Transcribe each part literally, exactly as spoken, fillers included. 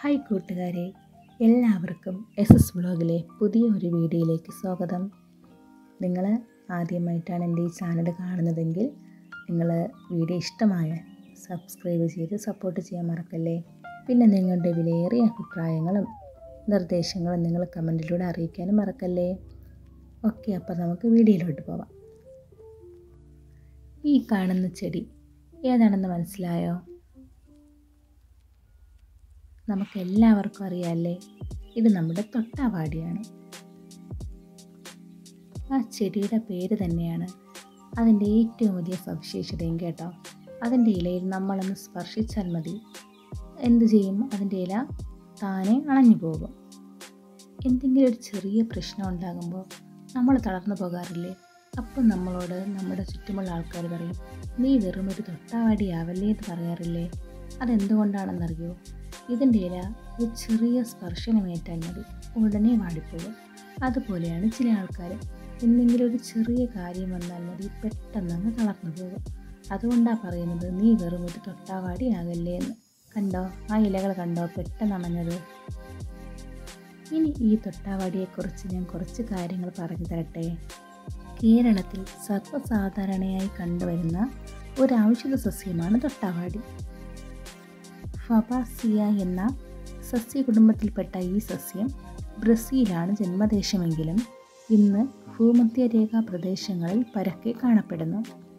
Hi കൂട്ടുകാരെ, എല്ലാവർക്കും S S വ്ളോഗിലെ പുതിയ ഒരു വീഡിയോയിലേക്ക് സ്വാഗതം. നിങ്ങൾ ആദ്യമായിട്ടാണ് എൻ്റെ ഈ ചാനൽ കാണുന്നതെങ്കിൽ നിങ്ങൾ വീഡിയോ ഇഷ്ടമായ സബ്സ്ക്രൈബ് ചെയ്ത് സപ്പോർട്ട് ചെയ്യാൻ മറക്കല്ലേ. പിന്നെ നിങ്ങളുടെ വിലയേറിയ അഭിപ്രായങ്ങളും നിർദ്ദേശങ്ങളും നിങ്ങൾ കമൻറ്റിലൂടെ അറിയിക്കാനും മറക്കല്ലേ. ഓക്കെ, അപ്പോൾ നമുക്ക് വീഡിയോയിലോട്ട് പോവാം. ഈ കാണുന്ന ചെടി ഏതാണെന്ന് മനസ്സിലായോ? നമുക്കെല്ലാവർക്കും അറിയാമല്ലേ, ഇത് നമ്മുടെ തൊട്ടാവാടിയാണ്. ആ ചെടിയുടെ പേര് തന്നെയാണ് അതിൻ്റെ ഏറ്റവും വലിയ സവിശേഷതയും കേട്ടോ. അതിൻ്റെ ഇലയിൽ നമ്മളൊന്ന് സ്പർശിച്ചാൽ മതി, എന്തു ചെയ്യും, അതിൻ്റെ ഇല താനെ അണഞ്ഞു പോകും. എന്തെങ്കിലും ഒരു ചെറിയ പ്രശ്നം ഉണ്ടാകുമ്പോൾ നമ്മൾ തളർന്നു പോകാറില്ലേ? അപ്പം നമ്മളോട് നമ്മുടെ ചുറ്റുമുള്ള ആൾക്കാർ പറയും, നീ വെറും ഒരു തൊട്ടാവാടിയാവല്ലേ എന്ന് പറയാറില്ലേ? അതെന്തുകൊണ്ടാണെന്നറിയോ? ഇതിൻ്റെ ഇല ഒരു ചെറിയ സ്പർശനമേറ്റാൽ മതി, ഉടനെ വാടിപ്പോകും. അതുപോലെയാണ് ചില ആൾക്കാർ, എന്തെങ്കിലും ഒരു ചെറിയ കാര്യം വന്നാൽ മതി പെട്ടെന്നങ്ങ് തളർന്നു പോകും. അതുകൊണ്ടാണ് പറയുന്നത്, നീ വെറും ഒരു തൊട്ടാവാടിയാകല്ലേ എന്ന്. കണ്ടോ, ആ ഇലകൾ കണ്ടോ പെട്ടെന്ന് അണഞ്ഞത്? ഇനി ഈ തൊട്ടാവാടിയെക്കുറിച്ച് ഞാൻ കുറച്ച് കാര്യങ്ങൾ പറഞ്ഞു തരട്ടെ. കേരളത്തിൽ സർവ്വസാധാരണയായി കണ്ടുവരുന്ന ഒരു ഔഷധ സസ്യമാണ് തൊട്ടാവാടി. ഫബാസിയ എന്ന സസ്യകുടുംബത്തിൽപ്പെട്ട ഈ സസ്യം ബ്രസീലാണ് ജന്മദേശമെങ്കിലും ഇന്ന് ഭൂമധ്യരേഖാ പ്രദേശങ്ങളിൽ പരക്കെ കാണപ്പെടുന്നു.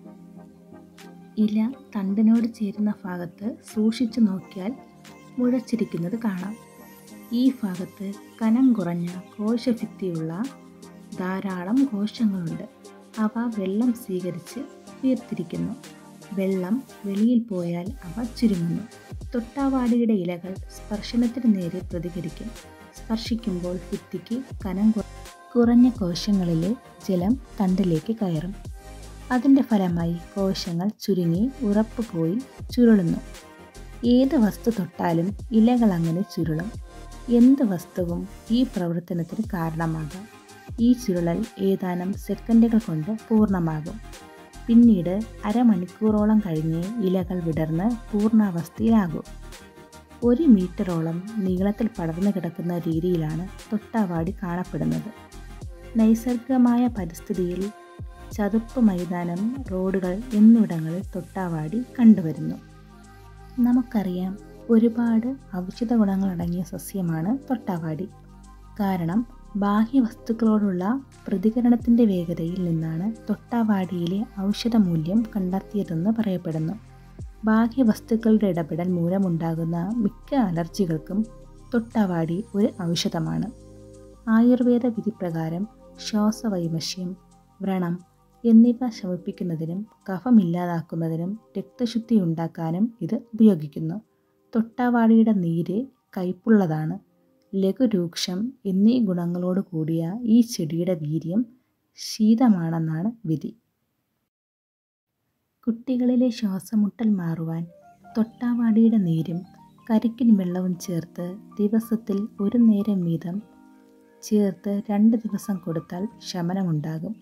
ഇല തണ്ടിനോട് ചേരുന്ന ഭാഗത്ത് സൂക്ഷിച്ചു നോക്കിയാൽ മുഴച്ചിരിക്കുന്നത് കാണാം. ഈ ഭാഗത്ത് കനം കുറഞ്ഞ കോശഭിത്തിയുള്ള ധാരാളം കോശങ്ങളുണ്ട്. അവ വെള്ളം സ്വീകരിച്ച് വീർത്തിരിക്കുന്നു. വെള്ളം വെളിയിൽ പോയാൽ അവ ചുരുങ്ങുന്നു. തൊട്ടാവാടിയുടെ ഇലകൾ സ്പർശനത്തിന് നേരെ പ്രതികരിക്കും. സ്പർശിക്കുമ്പോൾ ഭിത്തിക്ക് കനം കുറഞ്ഞ കോശങ്ങളിലെ ജലം തണ്ടിലേക്ക് കയറും. അതിൻ്റെ ഫലമായി കോശങ്ങൾ ചുരുങ്ങി ഉറപ്പ് പോയി ചുരുളുന്നു. ഏത് വസ്തു തൊട്ടാലും ഇലകൾ അങ്ങനെ ചുരുളും. എന്ത് വസ്തുവും ഈ പ്രവർത്തനത്തിന് കാരണമാകാം. ഈ ചുരുളൽ ഏതാനും സെക്കൻഡുകൾ കൊണ്ട് പൂർണ്ണമാകും. പിന്നീട് അരമണിക്കൂറോളം കഴിഞ്ഞ് ഇലകൾ വിടർന്ന് പൂർണ്ണാവസ്ഥയിലാകും. ഒരു മീറ്ററോളം നീളത്തിൽ പടർന്നു കിടക്കുന്ന രീതിയിലാണ് തൊട്ടാവാടി കാണപ്പെടുന്നത്. നൈസർഗികമായ പരിസ്ഥിതിയിൽ ചതുപ്പ് മൈതാനം, റോഡുകൾ എന്നിവിടങ്ങളിൽ തൊട്ടാവാടി കണ്ടുവരുന്നു. നമുക്കറിയാം, ഒരുപാട് ഔഷധ ഗുണങ്ങളടങ്ങിയ സസ്യമാണ് തൊട്ടാവാടി. കാരണം ബാഹ്യവസ്തുക്കളോടുള്ള പ്രതികരണത്തിൻ്റെ വേഗതയിൽ നിന്നാണ് തൊട്ടാവാടിയിലെ ഔഷധമൂല്യം കണ്ടെത്തിയതെന്ന് പറയപ്പെടുന്നു. ബാഹ്യവസ്തുക്കളുടെ ഇടപെടൽ മൂലമുണ്ടാകുന്ന മിക്ക അലർജികൾക്കും തൊട്ടാവാടി ഒരു ഔഷധമാണ്. ആയുർവേദ വിധിപ്രകാരം ശ്വാസവൈമശ്യം, വ്രണം എന്നിവ ശമിപ്പിക്കുന്നതിനും കഫമില്ലാതാക്കുന്നതിനും രക്തശുദ്ധി ഉണ്ടാക്കാനും ഇത് ഉപയോഗിക്കുന്നു. തൊട്ടാവാടിയുടെ നീര് കയ്പുള്ളതാണ്. ലഘുരൂക്ഷം എന്നീ ഗുണങ്ങളോട് കൂടിയ ഈ ചെടിയുടെ വീര്യം ശീതമാണെന്നാണ് വിധി. കുട്ടികളിലെ ശ്വാസമുട്ടൽ മാറുവാൻ തൊട്ടാവാടിയുടെ നീരും കരിക്കിൻ വെള്ളവും ചേർത്ത് ദിവസത്തിൽ ഒരു നേരം വീതം ചേർത്ത് രണ്ട് ദിവസം കൊടുത്താൽ ശമനമുണ്ടാകും.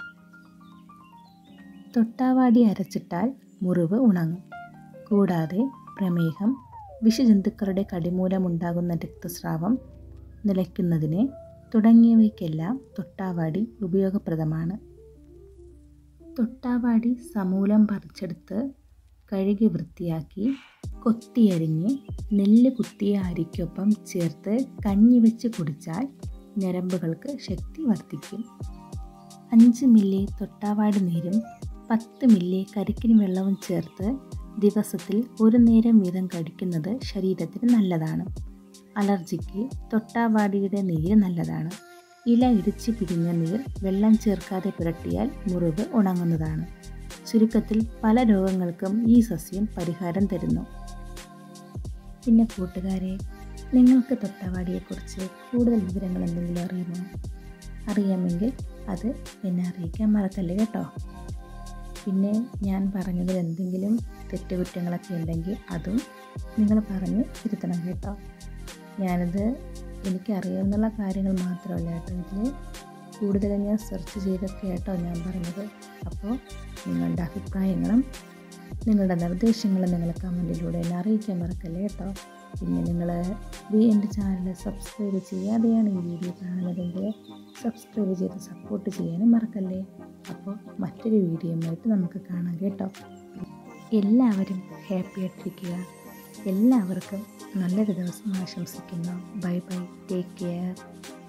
തൊട്ടാവാടി അരച്ചിട്ടാൽ മുറിവ് ഉണങ്ങും. കൂടാതെ പ്രമേഹം, വിഷജന്തുക്കളുടെ കടിമൂലമുണ്ടാകുന്ന രക്തസ്രാവം നിലയ്ക്കുന്നതിന് തുടങ്ങിയവയ്ക്കെല്ലാം തൊട്ടാവാടി ഉപയോഗപ്രദമാണ്. തൊട്ടാവാടി സമൂലം പറിച്ചെടുത്ത് കഴുകി വൃത്തിയാക്കി കൊത്തിയരിഞ്ഞ് നെല്ല് കുത്തിയ അരിക്കൊപ്പം ചേർത്ത് കഞ്ഞി വെച്ച് കുടിച്ചാൽ ഞരമ്പുകൾക്ക് ശക്തി വർദ്ധിക്കും. അഞ്ച് മില്ലി തൊട്ടാവാടി നീരും പത്ത് മില്ലി കരിക്കിൻ വെള്ളവും ചേർത്ത് ദിവസത്തിൽ ഒരു നേരം വീതം കഴിക്കുന്നത് ശരീരത്തിന് നല്ലതാണ്. അലർജിക്ക് തൊട്ടാവാടിയുടെ നീര് നല്ലതാണ്. ഇല ഇടിച്ച് പിരിഞ്ഞ നീർ വെള്ളം ചേർക്കാതെ പുരട്ടിയാൽ മുറിവ് ഉണങ്ങുന്നതാണ്. ചുരുക്കത്തിൽ പല രോഗങ്ങൾക്കും ഈ സസ്യം പരിഹാരം തരുന്നു. പിന്നെ കൂട്ടുകാരെ, നിങ്ങൾക്ക് തൊട്ടാവാടിയെക്കുറിച്ച് കൂടുതൽ വിവരങ്ങൾ എന്തെങ്കിലും അറിയുമോ? അറിയാമെങ്കിൽ അത് എന്നെ അറിയിക്കാൻ മറക്കല്ലേ കേട്ടോ. പിന്നെ ഞാൻ പറഞ്ഞതിൽ എന്തെങ്കിലും തെറ്റുകുറ്റങ്ങളൊക്കെ ഉണ്ടെങ്കിൽ അതും നിങ്ങൾ പറഞ്ഞ് തിരുത്തണം കേട്ടോ. ഞാനത് എനിക്കറിയാവുന്ന കാര്യങ്ങൾ മാത്രമല്ല കേട്ടോ, ഇതിൽ കൂടുതൽ ഞാൻ സെർച്ച് ചെയ്തൊക്കെ കേട്ടോ ഞാൻ പറഞ്ഞത്. അപ്പോൾ നിങ്ങളുടെ അഭിപ്രായങ്ങളും നിങ്ങളുടെ നിർദ്ദേശങ്ങളും നിങ്ങൾ കമൻറ്റിലൂടെ എന്നെ അറിയിക്കാൻ മറക്കല്ലേ കേട്ടോ. പിന്നെ നിങ്ങൾ എൻ്റെ ചാനൽ സബ്സ്ക്രൈബ് ചെയ്യാതെയാണ് ഈ വീഡിയോ കാണുന്നതെങ്കിൽ സബ്സ്ക്രൈബ് ചെയ്ത് സപ്പോർട്ട് ചെയ്യാനും മറക്കല്ലേ. അപ്പോൾ മറ്റൊരു വീഡിയോയുമായിട്ട് നമുക്ക് കാണാം കേട്ടോ. എല്ലാവരും ഹാപ്പി ആയിട്ടിരിക്കുക. എല്ലാവർക്കും നല്ലൊരു ദിവസം ആശംസിക്കുന്നു. Bye bye, take care.